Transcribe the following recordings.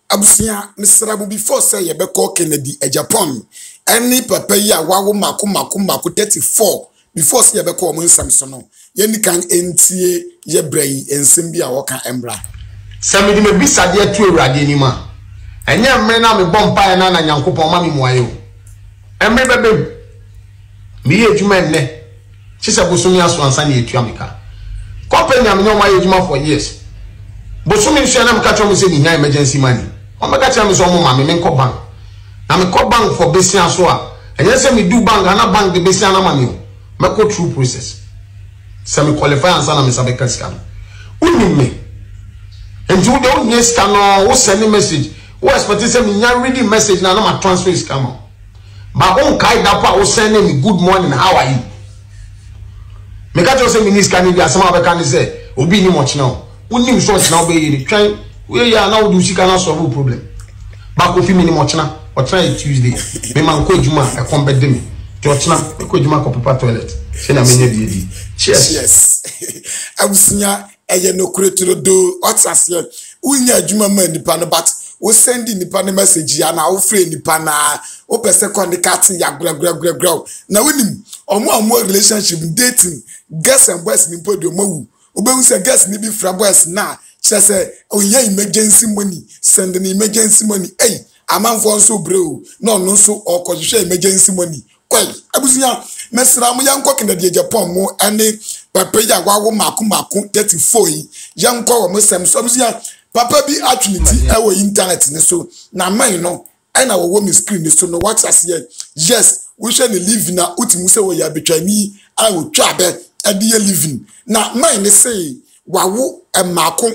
abusia misrabu before say ye be call Kennedy e Japan any papa ya wawo mako 34 before say ye be call mo nsam no ye ni kan entie ye brai ensem bi a woka embra sami di me bisade atu awurade ni ma enye mmre na me bompa na nyankopon ma me muaye o emre bebe mi ye djuma nne chise bosumi aso ansa na etu ameka company am no ma ye djuma for years bosumi nso na me ka chomo se ni nya emergency money o me ka chomo so mo ma me nko bank na me ko bank for besia so a enye se me do bank na bank de besia na ma me o me ko through process se me qualify ansa na me sabe ka scam uni me enti wo de o nye scan no wo send message wo expect say me nya reading message na ma transfer scam but on kai da pa wo send me good morning how are you me ka to say me ni scan ni asama be kan say obi ni mo china unim so china be yi twan we ya na wo do sika na solve problem ba ko fi me ni mo china o try Tuesday me man ko juma e kon be de me to china ko juma ko paper toilet se na me nya di cheers abusunya eye no kureturo do otsase unya juma man nipa no but wo send nipa no message ya na wo free nipa na wo pese contact ya gra na wonim omo relationship dating girls and boys ni podio mawu obehu se girls ni bi fra boys na chese onya emergency money send an emergency money amanfo nso bro no nso okohwe emergency money kwai abusunya mesra mo yanko Kennedy Japan mo ane papa ya wawo mako 34 yanko wo mo sem so abusunya papa bi opportunity ewo internet ni so na man no na wo mi screen ni so no what as yes we shall live na utimu se wo ya betwani a wo twa be ade ya living na man ni say wawo mako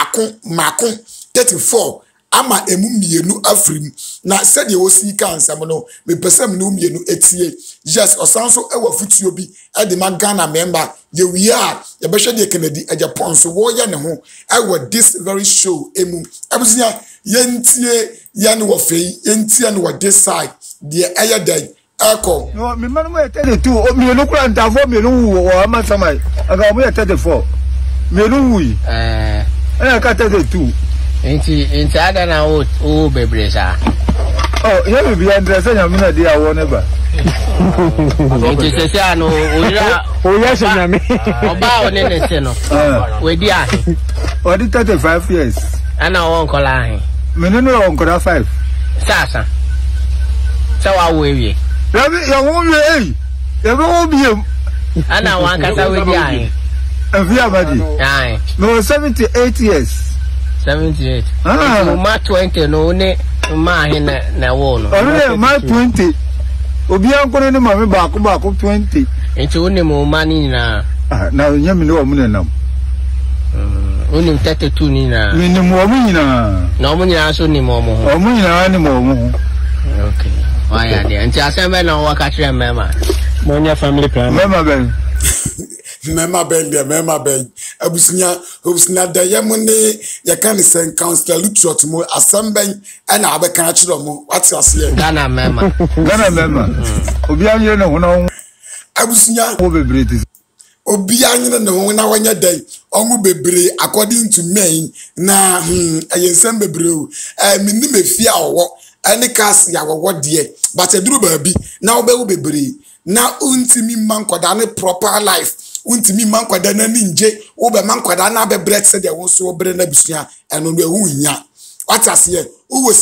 34 ama emu mienu afrim na said ye wosi ka ansam no me pesam no mienu etie yes osanso ewa futuo bi e de magana member ye we are ye be hwe de Kennedy Japan so wo ye ne ho ewa this very show emu abusia yentie ye ne wo fei yentie ne wo this side de eye dai eko no me manu e 32 o mienu kura ntafo mienu wo amasamai aga mo ye 34 mienu wi ka 32 Inti ada na o bebresa. Oh, you will be interested in a dia one ba. Inti se ano o yes na me. Oba one ne se no. We dia. O di 35 years. Ana won kola he. Me no won kola 5. Sasa. Sawa we wie. Ya wo wie Ya wo biem. Ana wan kasa we dia he. Afia badi. Ai. No 78 years. 78. Ma 20 no ne ma he na wo no. Oh ma 20. Obi an kono ne ma me ba ko 20. Enti woni mo ma ni na. Na nyame ne wo mu nenam. Woni 32 ni na. Me ne mo mu nyina. Na mo nyina so ni mo mo ho. O mu nyina ni mo mu. Okay. Why dey? Enti asembe na wo ka kire mema. Mo nya family plan. Mema ben. Mema ben abusunya da yemune ya kan sen councilor lutrot mo asamben ana abeka a kire mo what ase Ghana mema obi anye ne ho na abusunya wo bebre obi anye ne ho na wanya dai omu bebre according to me na ayensem bebre o minim efia owo ani kas ya wowo de but eduru baabi na obewo bebre na untimi mankoda ne proper life untimi mankwada na ninje wo be mankwada na be break se de wo so bre na busua eno no ehu nya watase uwo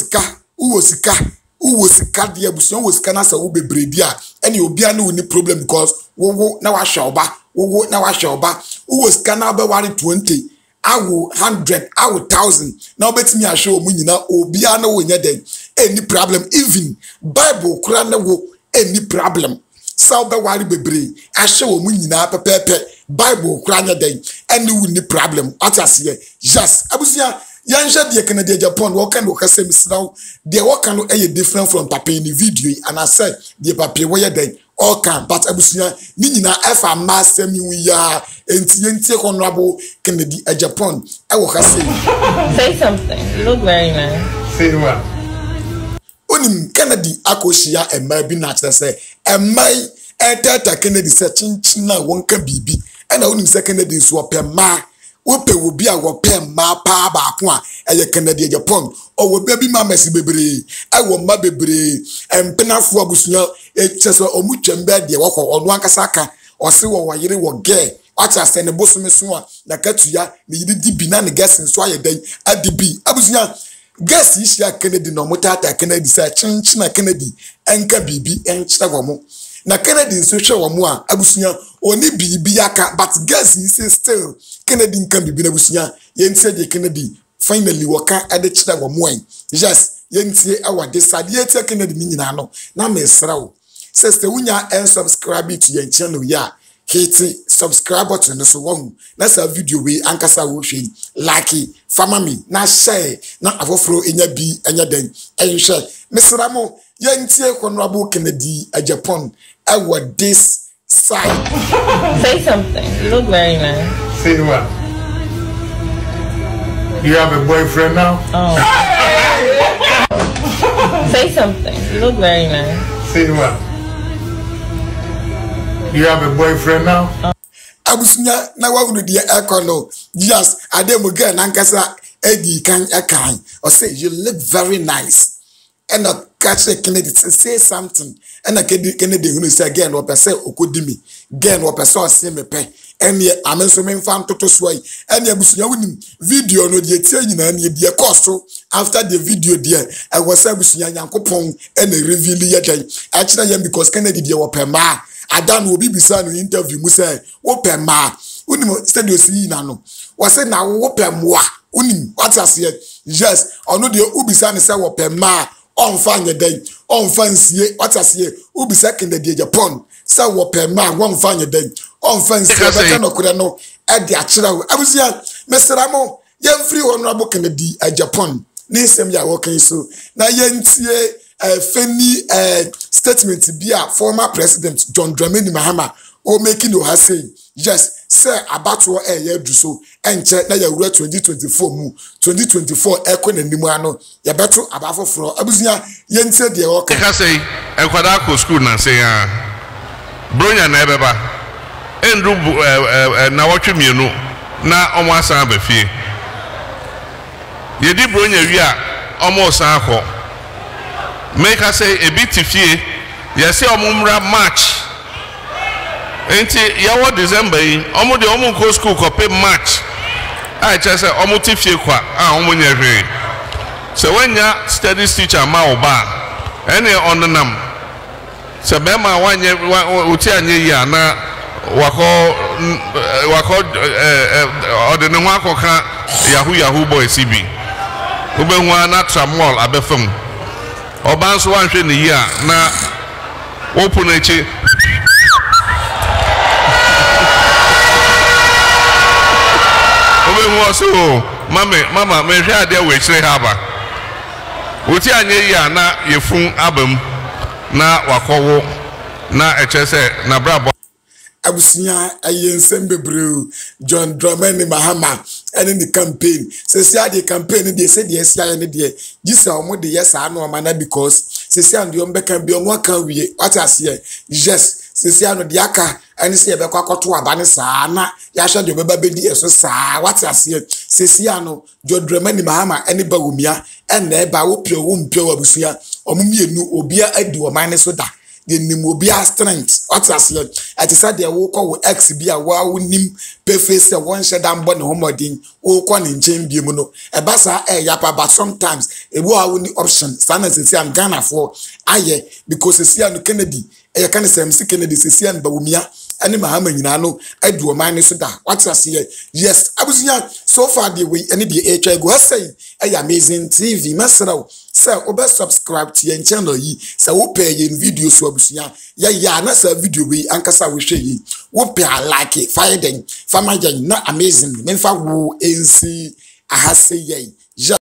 sika de abusua wo sika na sa wo bebre dia ene obia na woni problem because wo na wa hwa oba uwo sika na be wari 20 awo 100 awo 1000 na obetimi ahwe o munyina obia na wo nya den any problem even bible kura na wo any problem sao be wari bebre ahwe wo mu nyina pepepe bible kura nya den any woni problem atase yes abusia yansha de Kennedy Japan wo kan wo kase misraw de wo kan no different from papa in the video and I said the papa wo ye den all can but abusia ni nyina efa master mi wu ya enti honorable Kennedy Japan e wo kase say something. You look very nice. Say what? Onim Kennedy akoshia emma bi na tse emai etata Kennedy se chinchin na wonka bibi ena onim se Kennedy so opema wope wo bi a wo pem ma pa ba ko a eye Kennedy Japan o wo baby mama si bebre e wo ma bebre empenafo abusunya chese omutwembe de wo ko onu ankasa aka o se wo wayire wo ge wacha se ne bosome so a na katuya ne yidi bi na ne gesin so aye dan adibi abusunya guess ishia Kennedy no mutata Kennedy sa chinchina Kennedy enka bibi enchira gomo na Kennedy nso hwe womo a abusunya oni bibi aka but guess is still Kennedy nka bibi na abusunya yentie de Kennedy finally waka ade chira womo en yes yentie awade sade tie Kennedy ni nyina no na mesra wo sister wunya en subscribe to your channel ya hit subscribe button so one na sa video we ankasa wo hwe like family na share na afoforo enya bi enya den enhwe mesra mo yentie Honorable Kennedy Japan what this side. Say something. You look very nice. Say what? You have a boyfriend now? Oh. Say something. You look very nice. Say what? You have a boyfriend now? Abusunya na wawunu de ekono. Yes, ademu girl nankasa edi kan ekan. Or say you look very nice. And a catch Kennedy to say something. And a Kennedy who say again what say okodimi. Again what person say me pe. And ye amenso me fam toto swai. And ye busunya wini video no de tie nyina na ye cost after the video there. I was say busunya Nyankopon and reveal ye dan. Actually because Kennedy de wopema. Adan will be beside no interview mu say wopema. Unim studio si na no. Was say na wopemwa. Unim what as ye. Yes, ono de ubisa ne say wopema. On fan your day, on fancy, what I say, who be second the Japan, so what per man, one fan your day, on fancy, I could know at the actual. I was young, Mr. Ramo, young free Honorable Kennedy Japan, Nisem ya walking so. Now, yen see a funny statement to be a former president John Dramani Mahama or making no has say, yes, sir, about what a year do so, and check now your 2024 mu 2024 echo and Nimano, ya better about for Abuzia, yen said the okay. I say, and Quadaco school and say, Bronya Nebeba, and do now what you know, now almost a beefy. You did Bronya, ya almost a make us say a bit if ye, ya say a mumra match. Enti yawo December yi omo de omo go school ko pay match Ay3ka say omo ti fie kwa omo nya hwe se wanya studies teacher ma oba ene onenam se be ma wanye uti anye ya na wako odene ho akoka yahoo boy CB ube hu na tramol abefam oba nso wanhwe ne yi a na open echi so mama me hwe ade we kire haba oti anye ya na yefun abam na wakowo na echese na brabo abusunya ayensem bebreu John Dramani Mahama ene ni campaign se the campaign dey say the sia ne dey gisa omo dey yes anu mana because se and the ombeka bi omo aka wie what as here yes se anu dey aka ene se be kwakoto abane saa na ya hwe de beba bedi eso saa what as here se anu John Dramani Mahama ene ba wumia ene ba wo pio wo mpio abusunya omo mienu obia adi o man so da the nimobia strength what as here at said they will call X be a wow nim face one shadam bon homodin o kwa ni nchen bi mu no e basa yapa but sometimes e wo awu ni option sana se am Ghana for aye because se anu Kennedy e kan se MC Kennedy se anu bawumia ani Mahama nyina no adu o man so da what as here yes abusunya so far the way any the Eiii go say amazing TV masraw say obe subscribe to your channel yi say wo pay yin video so abusunya ya na say video we ankasa we hwe yi wo pay like it fire den fama jan na amazing menfa wo ensi ahase yi